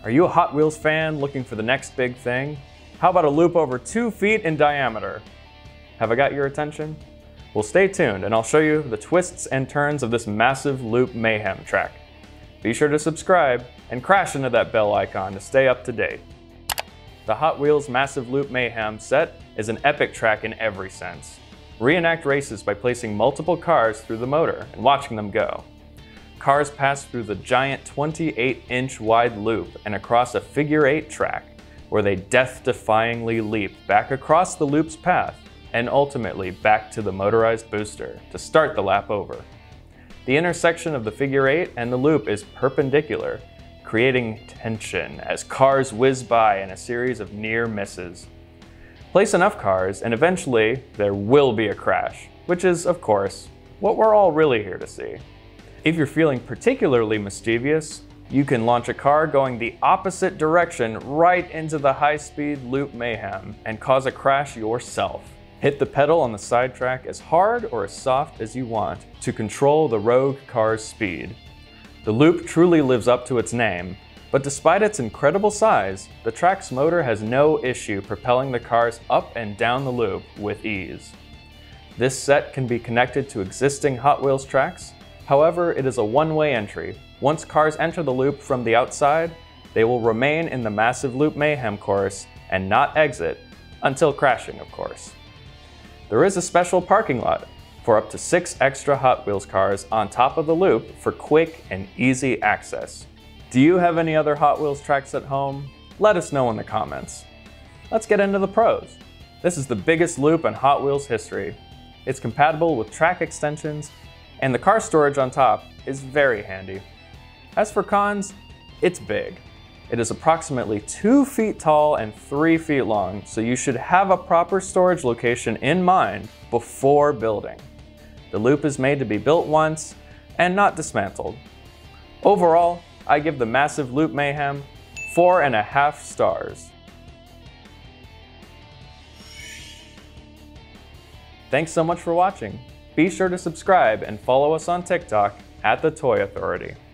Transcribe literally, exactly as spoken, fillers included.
Are you a Hot Wheels fan looking for the next big thing? How about a loop over two feet in diameter? Have I got your attention? Well, stay tuned and I'll show you the twists and turns of this Massive Loop Mayhem track. Be sure to subscribe and crash into that bell icon to stay up to date. The Hot Wheels Massive Loop Mayhem set is an epic track in every sense. Reenact races by placing multiple cars through the motor and watching them go. Cars pass through the giant twenty-eight inch wide loop and across a figure eight track, where they death-defyingly leap back across the loop's path and ultimately back to the motorized booster to start the lap over. The intersection of the figure eight and the loop is perpendicular, creating tension as cars whiz by in a series of near misses. Place enough cars and eventually there will be a crash, which is, of course, what we're all really here to see. If you're feeling particularly mischievous, you can launch a car going the opposite direction right into the high-speed loop mayhem and cause a crash yourself. Hit the pedal on the sidetrack as hard or as soft as you want to control the rogue car's speed. The loop truly lives up to its name, but despite its incredible size, the track's motor has no issue propelling the cars up and down the loop with ease. This set can be connected to existing Hot Wheels tracks. However, it is a one-way entry. Once cars enter the loop from the outside, they will remain in the Massive Loop Mayhem course and not exit, until crashing, of course. There is a special parking lot for up to six extra Hot Wheels cars on top of the loop for quick and easy access. Do you have any other Hot Wheels tracks at home? Let us know in the comments. Let's get into the pros. This is the biggest loop in Hot Wheels history. It's compatible with track extensions, and the car storage on top is very handy. As for cons, it's big. It is approximately two feet tall and three feet long, so you should have a proper storage location in mind before building. The loop is made to be built once and not dismantled. Overall, I give the Massive Loop Mayhem four and a half stars. Thanks so much for watching. Be sure to subscribe and follow us on TikTok at The Toy Authority.